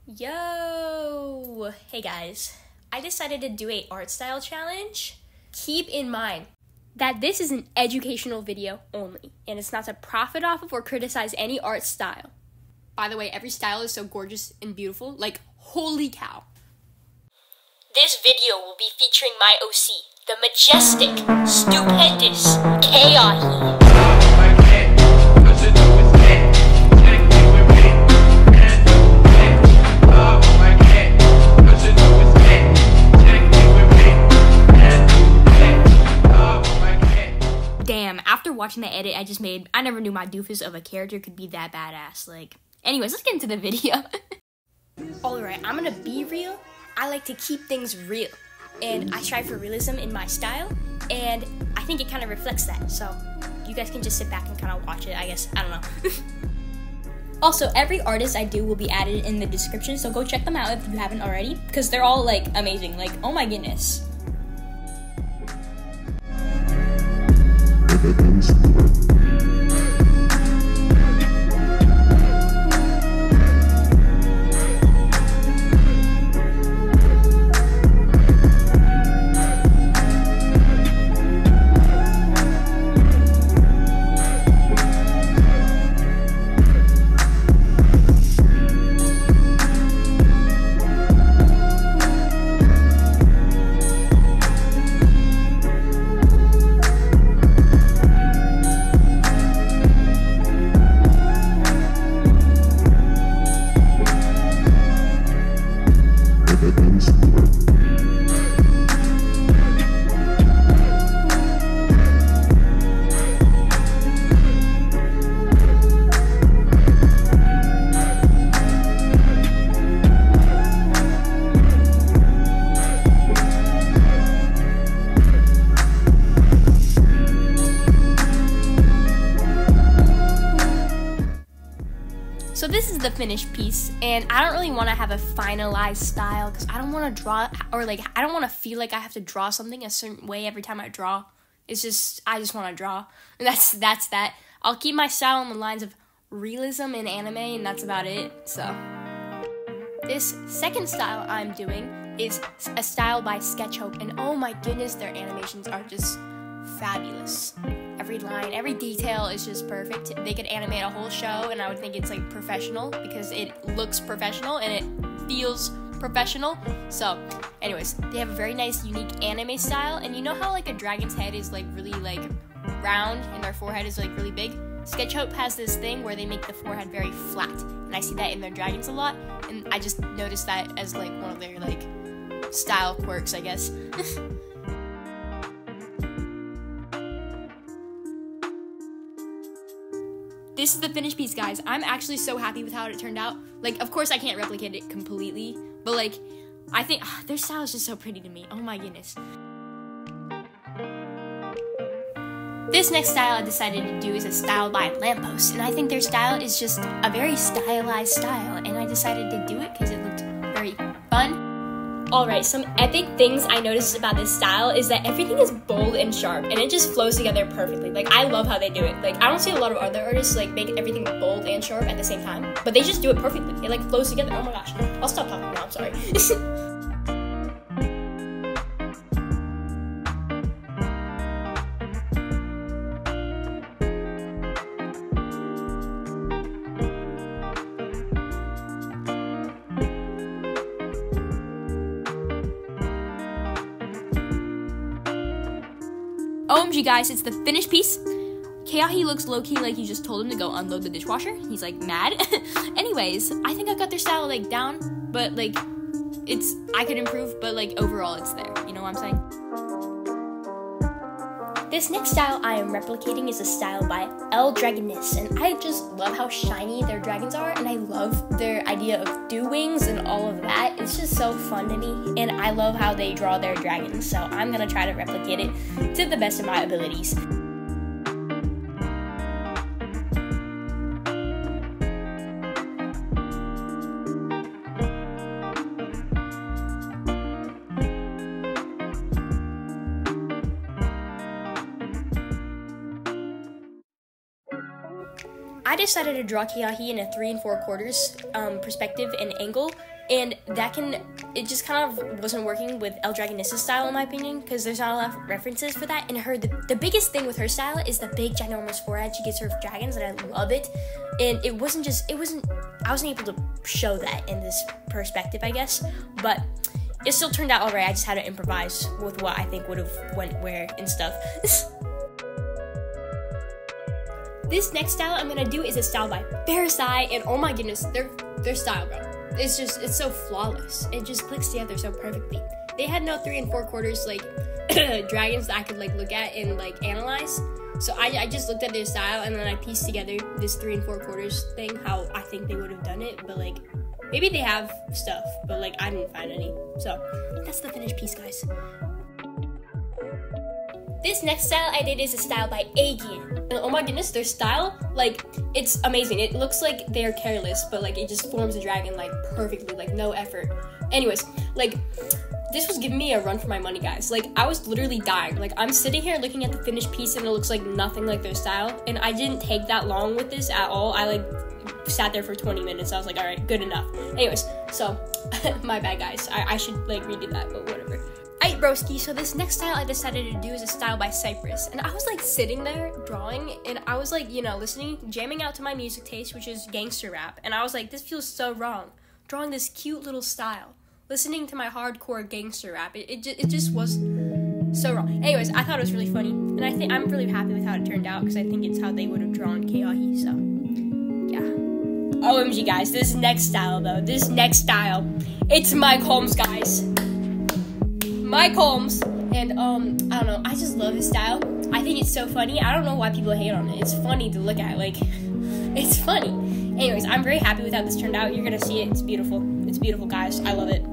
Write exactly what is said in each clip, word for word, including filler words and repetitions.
Yo! Hey guys, I decided to do a art style challenge. Keep in mind that this is an educational video only, and it's not to profit off of or criticize any art style. By the way, every style is so gorgeous and beautiful, like holy cow. This video will be featuring my O C, the majestic, stupendous Kayahi. Damn, after watching the edit I just made, I never knew my doofus of a character could be that badass. Like, anyways, let's get into the video. Alright, I'm gonna be real. I like to keep things real, and I strive for realism in my style, and I think it kind of reflects that, so you guys can just sit back and kind of watch it, I guess. I don't know. Also, every artist I do will be added in the description, so go check them out if you haven't already, because they're all, like, amazing. Like, oh my goodness. So this is the finished piece, and I don't really want to have a finalized style because I don't want to draw, or like, I don't want to feel like I have to draw something a certain way every time I draw. It's just, I just want to draw, and that's, that's that. I'll keep my style on the lines of realism and anime, and that's about it, so. This second style I'm doing is a style by Sketchhope, and oh my goodness, their animations are just fabulous. Every line, every detail is just perfect. They could animate a whole show, and I would think it's like professional because it looks professional and it feels professional. So, anyways, they have a very nice, unique anime style. And you know how like a dragon's head is like really like round and their forehead is like really big? Sketchhope has this thing where they make the forehead very flat, and I see that in their dragons a lot. And I just noticed that as like one of their like style quirks, I guess. This is the finished piece, guys. I'm actually so happy with how it turned out. Like, of course I can't replicate it completely, but like, I think ugh, their style is just so pretty to me. Oh my goodness. This next style I decided to do is a style by Lamppost, and I think their style is just a very stylized style, and I decided to do it because it looked very fun. Alright, some epic things I noticed about this style is that everything is bold and sharp, and it just flows together perfectly. Like, I love how they do it. Like, I don't see a lot of other artists, like, make everything bold and sharp at the same time, but they just do it perfectly. It, like, flows together. Oh my gosh. I'll stop talking now, I'm sorry. O M G guys, it's the finished piece. Kayahi looks low-key like you just told him to go unload the dishwasher. He's like mad. Anyways, I think I got their style like down, but like it's, I could improve, but like overall it's there. You know what I'm saying? This next style I am replicating is a style by L Dragoness, and I just love how shiny their dragons are, and I love their idea of dew wings and all of that. It's just so fun to me, and I love how they draw their dragons, so I'm gonna try to replicate it to the best of my abilities. I decided to draw Keahi in a three and four quarters um, perspective and angle, and that can, it just kind of wasn't working with El Dragonessa's style in my opinion, because there's not a lot of references for that. And her, the, the biggest thing with her style is the big ginormous forehead she gives her dragons, and I love it. And it wasn't just, it wasn't, I wasn't able to show that in this perspective, I guess, but it still turned out alright. I just had to improvise with what I think would have went where and stuff. This next style I'm gonna do is a style by Versailles, and oh my goodness, their their style, bro. It's just, it's so flawless. It just clicks together so perfectly. They had no three and four quarters like dragons that I could like look at and like analyze. So I, I just looked at their style and then I pieced together this three and four quarters thing, how I think they would have done it, but like maybe they have stuff, but like I didn't find any. So that's the finished piece, guys. This next style I did is a style by Aegean. And oh my goodness, their style, like, it's amazing. It looks like they're careless, but like it just forms a dragon like perfectly, like no effort. Anyways, like this was giving me a run for my money, guys. Like I was literally dying. Like I'm sitting here looking at the finished piece and it looks like nothing like their style. And I didn't take that long with this at all. I like sat there for twenty minutes. I was like, all right, good enough. Anyways, so my bad, guys. I, I should like redo that, but whatever. Alright, broski, so this next style I decided to do is a style by Cypress. And I was like sitting there drawing and I was like, you know, listening, jamming out to my music taste, which is gangster rap. And I was like, this feels so wrong. Drawing this cute little style. Listening to my hardcore gangster rap. It, it, it just was so wrong. Anyways, I thought it was really funny. And I think I'm really happy with how it turned out because I think it's how they would have drawn Keahi, so yeah. O M G, guys, this next style though, this next style, it's Mike Holmes, guys. Mike Holmes, and um, I don't know, I just love his style. I think it's so funny. I don't know why people hate on it. It's funny to look at, like, it's funny. Anyways, I'm very happy with how this turned out. You're gonna see it, it's beautiful. It's beautiful, guys, I love it.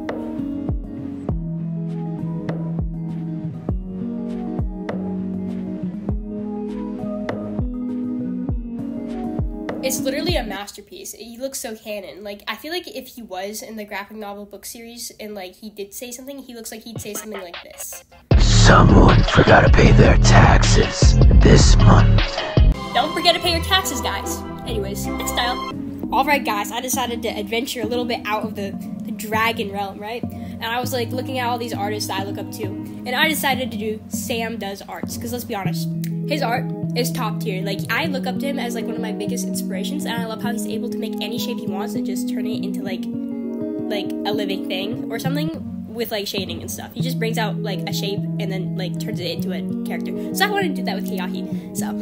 It's literally a masterpiece. He looks so canon. Like, I feel like if he was in the graphic novel book series and, like, he did say something, he looks like he'd say something like this. Someone forgot to pay their taxes this month. Don't forget to pay your taxes, guys. Anyways, next style. Alright, guys, I decided to adventure a little bit out of the, the dragon realm, right? And I was, like, looking at all these artists that I look up to. And I decided to do Sam Does Arts. Because let's be honest, his art is top tier. Like, I look up to him as like one of my biggest inspirations, and I love how he's able to make any shape he wants and just turn it into like like a living thing or something with like shading and stuff. He just brings out like a shape and then like turns it into a character. So I wanted to do that with Keahi. So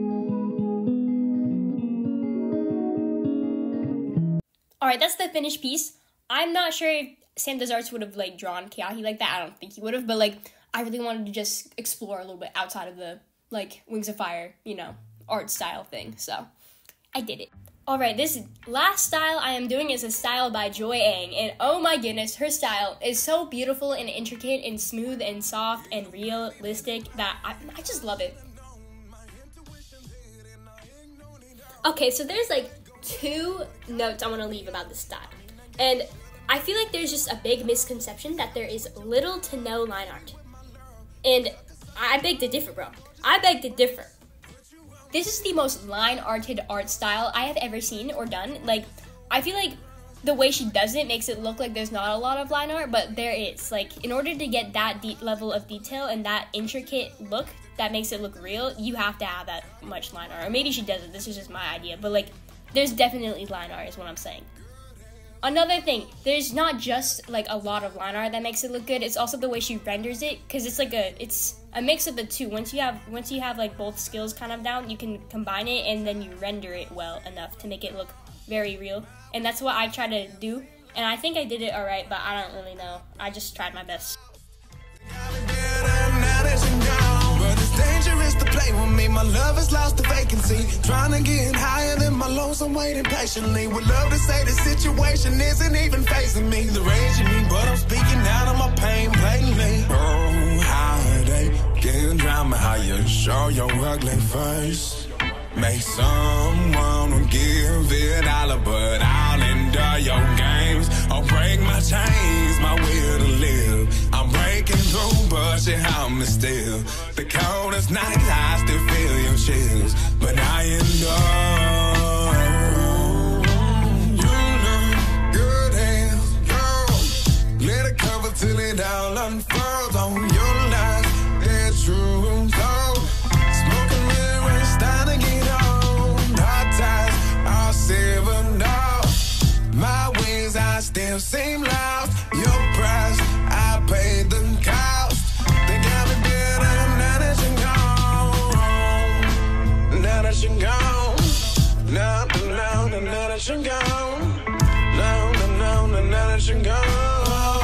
alright, that's the finished piece. I'm not sure if Sam Does Arts would have like drawn Keahi like that. I don't think he would have, but like I really wanted to just explore a little bit outside of the like Wings of Fire, you know, art style thing, so I did it. Alright, this last style I am doing is a style by Joy Ang, and oh my goodness, her style is so beautiful and intricate and smooth and soft and realistic that I, I just love it. Okay, so there's like two notes I want to leave about this style, and I feel like there's just a big misconception that there is little to no line art, and I beg to differ, bro. I beg to differ. This is the most line-arted art style I have ever seen or done. Like, I feel like the way she does it makes it look like there's not a lot of line art, but there is. Like, in order to get that deep level of detail and that intricate look that makes it look real, you have to have that much line art. Or maybe she doesn't. This is just my idea. But, like, there's definitely line art is what I'm saying. Another thing, there's not just like a lot of line art that makes it look good. It's also the way she renders it, because it's like a it's a mix of the two. Once you have once you have like both skills kind of down, you can combine it and then you render it well enough to make it look very real. And that's what I try to do. And I think I did it all right, but I don't really know. I just tried my best. Dangerous to play with me, my love has lost the vacancy. Trying to get higher than my lonesome, waiting patiently. Would love to say the situation isn't even facing me. The rage in me, but I'm speaking out of my pain blatantly. Oh, how they get drama, how you show your ugly face. Make someone give it all, but I'll endure your games. I'll break my chains, my will to live. I'm breaking through, but you help me still. The coldest night, I still feel your chills, but I endure. things, I still seem lost. Your price, I paid the cost. They got me better now that you're gone. Now that you're gone. No, no, no, no, now that you're gone. No, no, no, no, now that you're gone.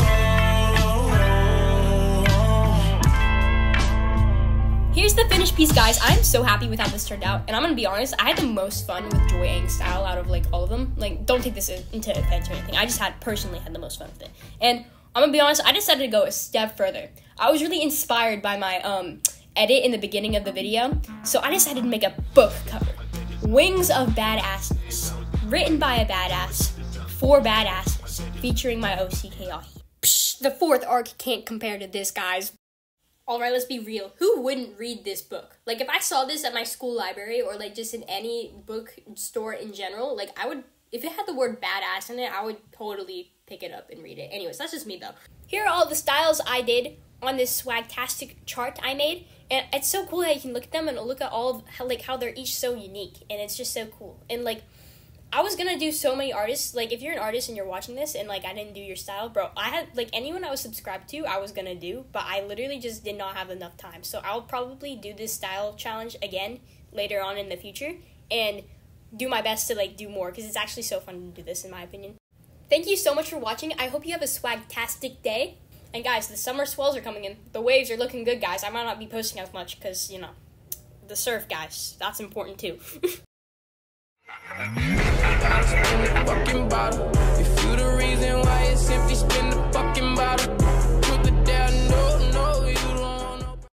Here's the finished piece, guys. I'm so happy with how this turned out, and I'm gonna be honest, I had the most fun with Joy Ang style out of like all of them. Like, don't take this into offense or anything. I just had personally had the most fun with it. And I'm gonna be honest, I decided to go a step further. I was really inspired by my um edit in the beginning of the video, so I decided to make a book cover. Wings of Badasses, written by a badass, for badasses, featuring my O C K Ahi. Psh, the fourth arc can't compare to this, guys. Alright, let's be real. Who wouldn't read this book? Like, if I saw this at my school library or, like, just in any bookstore in general, like, I would, if it had the word badass in it, I would totally pick it up and read it. Anyways, that's just me, though. Here are all the styles I did on this swagtastic chart I made, and it's so cool how you can look at them and look at all of how, like, how they're each so unique, and it's just so cool. And, like, I was gonna do so many artists. Like, if you're an artist and you're watching this and, like, I didn't do your style, bro, I had, like, anyone I was subscribed to, I was gonna do, but I literally just did not have enough time. So I'll probably do this style challenge again later on in the future and do my best to, like, do more, because it's actually so fun to do this, in my opinion. Thank you so much for watching. I hope you have a swagtastic day. And, guys, the summer swells are coming in. The waves are looking good, guys. I might not be posting as much because, you know, the surf, guys. That's important, too. Fucking bottle. If you the reason why